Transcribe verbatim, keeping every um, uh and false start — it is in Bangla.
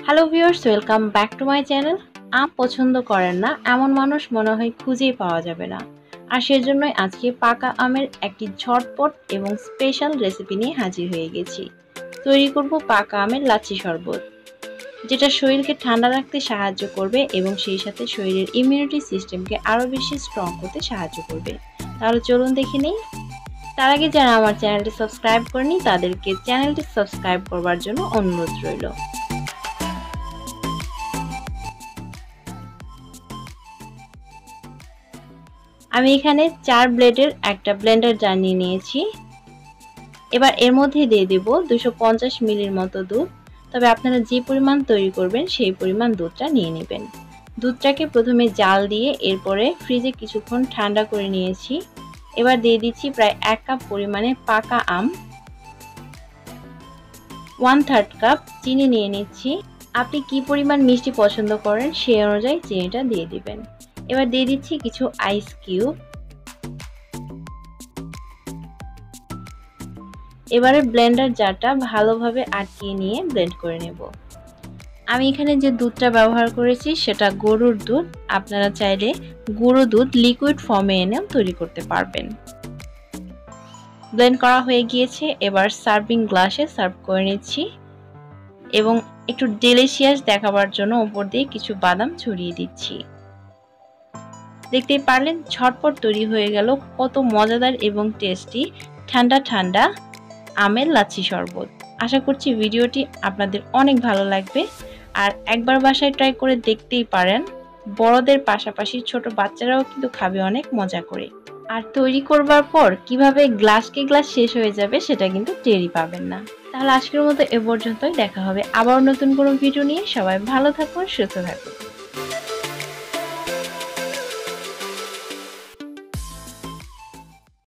Hello viewers, welcome back to my channel. আম পছন্দ করেন না এমন মানুষ মনে হয় খুঁজেই পাওয়া যাবে না। আর সেজন্যই আজকে পাকা আমের একটি ঝটপট এবং স্পেশাল রেসিপি নিয়ে হাজির হয়ে গেছি। তৈরি করব পাকা আমের লাচ্ছি শরবত, যেটা শরীরকে ঠান্ডা রাখতে সাহায্য করবে এবং সেই সাথে শরীরের ইমিউনিটি সিস্টেমকে আরও বেশি স্ট্রং করতে সাহায্য করবে। তাহলে চলুন দেখে নেই। তার আগে যারা আমার চ্যানেলটি সাবস্ক্রাইব করেনি তাদেরকে চ্যানেলটি সাবস্ক্রাইব করবার জন্য অনুরোধ রইল। আমি এখানে চার ব্লেডের একটা ব্লেন্ডার জার নিয়ে নিয়েছি। এবার এর মধ্যে দিয়ে দেব দুশো পঞ্চাশ মিলির মতো দুধ। তবে আপনারা যে পরিমাণ তৈরি করবেন সেই পরিমাণ দুধটা নিয়ে নেবেন। দুধটাকে প্রথমে জাল দিয়ে এরপরে ফ্রিজে কিছুক্ষণ ঠান্ডা করে নিয়েছি। এবার দিয়ে দিচ্ছি প্রায় এক কাপ পরিমাণে পাকা আম, ওয়ান থার্ড কাপ চিনি নিয়ে নিচ্ছি। আপনি কি পরিমাণ মিষ্টি পছন্দ করেন সেই অনুযায়ী চিনিটা দিয়ে দিবেন। এবার দিয়ে দিচ্ছি কিছু আইস কিউব। এবারে ব্লেন্ডার জারটা ভালোভাবে আটকিয়ে নিয়ে ব্লেন্ড করে নেব। আমি এখানে যে দুধটা ব্যবহার করেছি সেটা গরুর দুধ। আপনারা চাইলে গুঁড়ো দুধ লিকুইড ফর্মে এনেও তৈরি করতে পারবেন। ব্লেন্ড করা হয়ে গিয়েছে। এবার সার্ভিং গ্লাসে সার্ভ করে নিচ্ছি এবং একটু ডেলিশিয়াস দেখাবার জন্য উপর দিয়ে কিছু বাদাম ছড়িয়ে দিচ্ছি। দেখতেই পারলেন ঝটপট তৈরি হয়ে গেল কত মজাদার এবং টেস্টি ঠান্ডা ঠান্ডা আমের লাচ্ছি শরবত। আশা করছি ভিডিওটি আপনাদের অনেক ভালো লাগবে। আর একবার বাসায় ট্রাই করে দেখতেই পারেন। বড়দের পাশাপাশি ছোট বাচ্চারাও কিন্তু খাবে অনেক মজা করে। আর তৈরি করবার পর কিভাবে গ্লাসকে গ্লাস শেষ হয়ে যাবে সেটা কিন্তু টেরই পাবেন না। তাহলে আজকের মতো এ পর্যন্তই। দেখা হবে আবার নতুন কোনো ভিডিও নিয়ে। সবাই ভালো থাকুন, সুস্থ থাকুন।